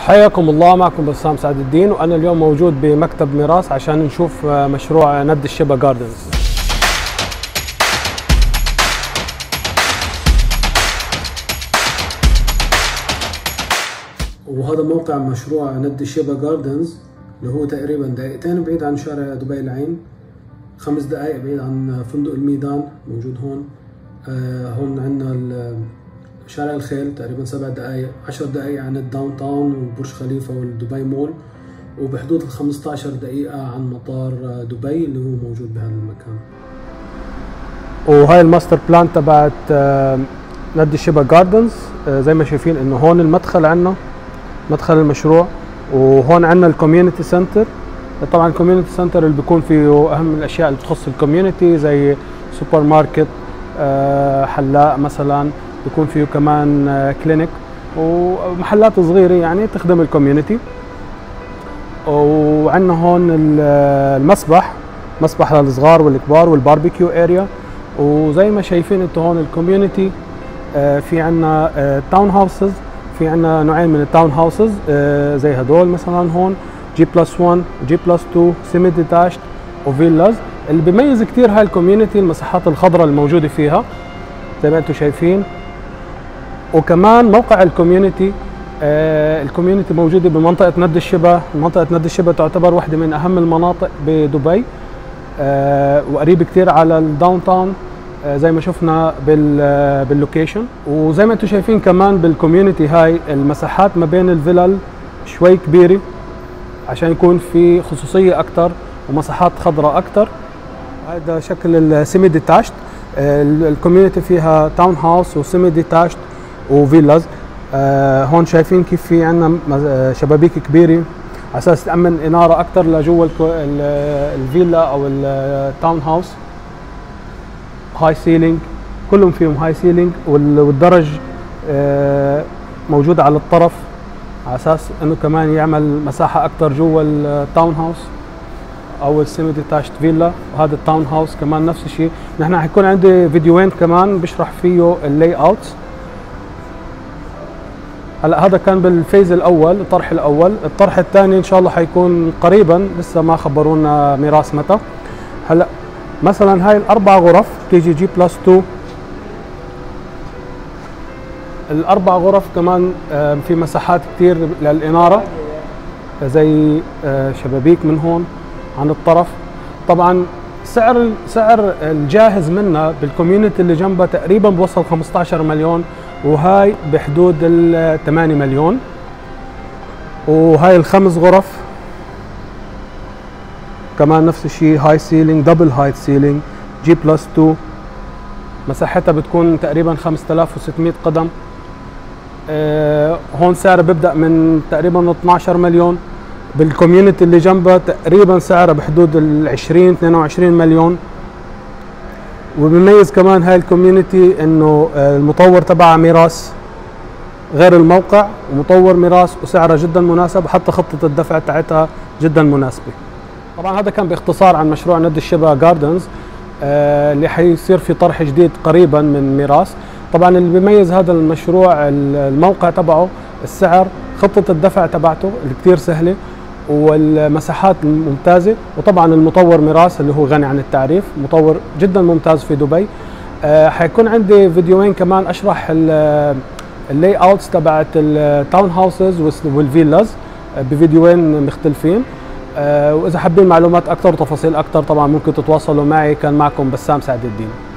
حياكم الله، معكم بسام سعد الدين، وانا اليوم موجود بمكتب ميراث عشان نشوف مشروع ند الشبا جاردنز. وهذا موقع مشروع ند الشبا جاردنز اللي هو تقريبا دقيقتين بعيد عن شارع دبي العين، 5 دقائق بعيد عن فندق الميدان موجود هون. هون عندنا شارع الخيل تقريبا 7 دقائق، 10 دقائق عن الداون تاون وبرج خليفة والدبي مول، وبحدود 15 دقيقة عن مطار دبي اللي هو موجود بهذا المكان. وهاي الماستر بلان تبعت ند الشبا جاردنز. زي ما شايفين انه هون المدخل عندنا، مدخل المشروع، وهون عندنا الكوميونتي سنتر. طبعا الكوميونتي سنتر اللي بيكون فيه اهم الاشياء اللي بتخص الكوميونتي زي سوبر ماركت، حلاق مثلا، بيكون فيه كمان كلينيك ومحلات صغيره يعني تخدم الكوميونتي. وعندنا هون المسبح، مسبح للصغار والكبار، والباربيكيو اريا. وزي ما شايفين انتم هون الكوميونتي، في عندنا تاون هاوسز، في عندنا نوعين من التاون هاوسز زي هدول مثلا هون G+1 G+2 سيمي ديتاشت وفيلاز. اللي بيميز كثير هاي الكوميونتي المساحات الخضراء الموجوده فيها زي ما انتم شايفين. وكمان موقع الكوميونتي، الكوميونتي موجوده بمنطقه ند الشبا. منطقه ند الشبا تعتبر واحده من اهم المناطق بدبي، وقريب كثير على الداون تاون زي ما شفنا باللوكيشن. وزي ما انتم شايفين كمان بالكوميونتي هاي المساحات ما بين الفلل شوي كبيره عشان يكون في خصوصيه اكثر ومساحات خضراء اكثر. هذا شكل السيمي ديتاشت. الكوميونتي فيها تاون هاوس وسيمي ديتاشت وفيلاز. هون شايفين كيف في عندنا شبابيك كبيره على اساس تامن اناره اكثر لجوا الفيلا او التاون هاوس. هاي سيلينج، كلهم فيهم هاي سيلينج، والدرج موجود على الطرف على اساس انه كمان يعمل مساحه اكثر جوا التاون هاوس او السيمي ديتاشت فيلا. وهذا التاون هاوس كمان نفس الشيء. نحن حيكون عندي فيديوين كمان بشرح فيه اللاي اوت. هلا هذا كان بالفيز الاول، الطرح الاول. الطرح الثاني ان شاء الله حيكون قريبا، لسه ما خبرونا ميراث متى. هلا مثلا هاي ال4 غرف تيجي G+2. ال4 غرف كمان في مساحات كثير للاناره زي شبابيك من هون عن الطرف. طبعا سعر الجاهز منها بالكوميونتي اللي جنبها تقريبا بوصل 15 مليون، وهاي بحدود ال 8 مليون. وهاي ال5 غرف كمان نفس الشيء، هاي سيلينج، دبل هايت سيلينج، G+2. مساحتها بتكون تقريبا 5600 قدم. هون سعر بيبدأ من تقريبا 12 مليون. بالكوميونتي اللي جنبها تقريبا سعرها بحدود ال 20-22 مليون. وبيميز كمان هاي الكوميونتي انه المطور تبعها ميراث غير الموقع، ومطور ميراث وسعرها جدا مناسب، وحتى خطة الدفع تاعتها جدا مناسبة. طبعا هذا كان باختصار عن مشروع ند الشبا جاردنز اللي حيصير في طرح جديد قريبا من ميراث. طبعا اللي بيميز هذا المشروع الموقع تبعه، السعر، خطة الدفع تبعته اللي كثير سهلة، والمساحات ممتازة. وطبعا المطور ميراث اللي هو غني عن التعريف، مطور جدا ممتاز في دبي. حيكون عندي فيديوين كمان اشرح اللاي اوتس تبعت التاون هاوسز والفيلاز بفيديوين مختلفين. واذا حابين معلومات اكثر وتفاصيل اكثر طبعا ممكن تتواصلوا معي. كان معكم بسام سعد الدين.